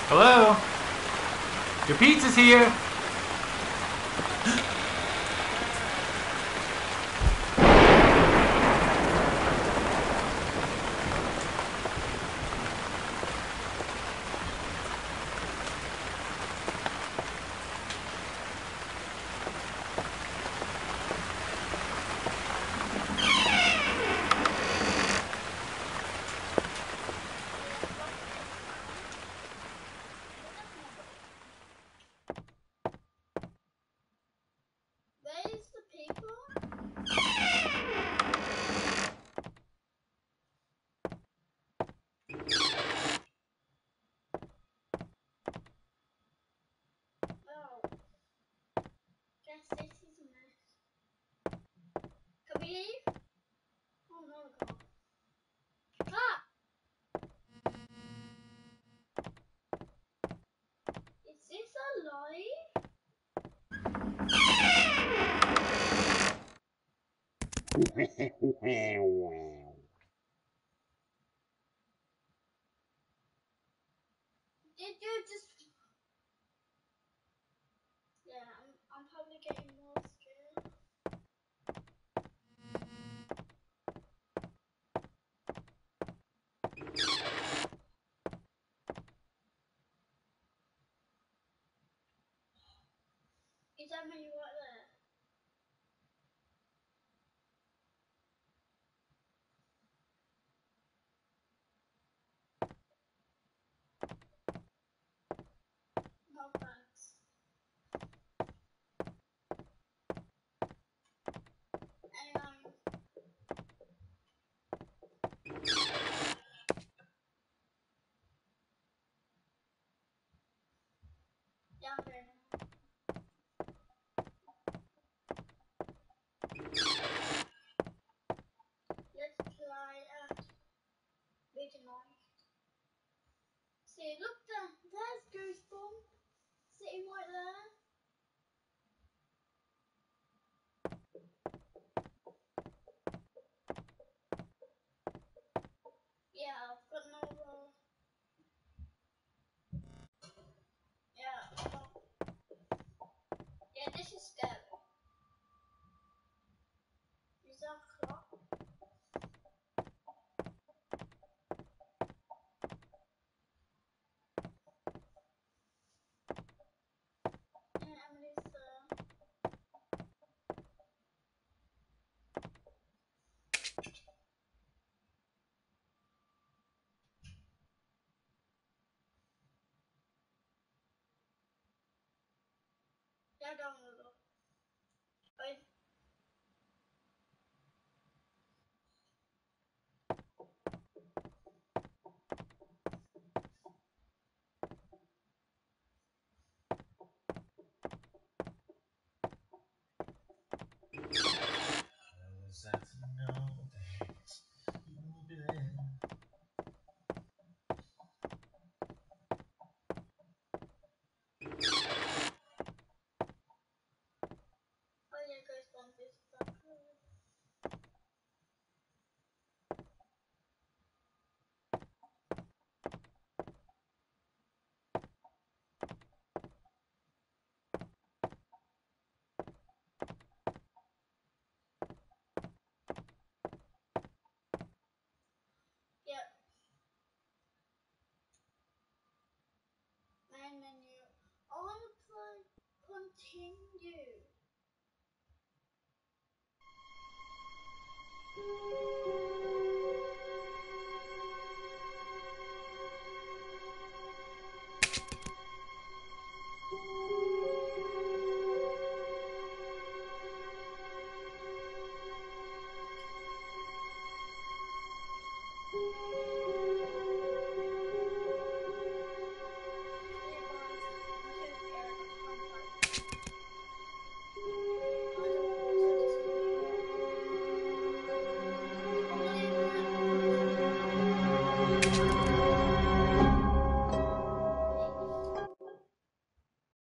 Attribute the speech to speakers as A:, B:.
A: Hello? Your pizza's here.
B: Where's the people? Oh, guess this is a mess. Can we leave? Oh no, we can't. Ah! Is this alive? Did you just... Yeah, I'm probably getting more scared. Is that when you right there? No thanks. Anyway. Down there now. Let's try midnight. See, look there. There's Goosebump sitting right there. Yeah, I've got no. Yeah. Yeah, this is scary. Is that a clock? Yeah, Emily's Yeah, down the look. Wait.
C: Was that no?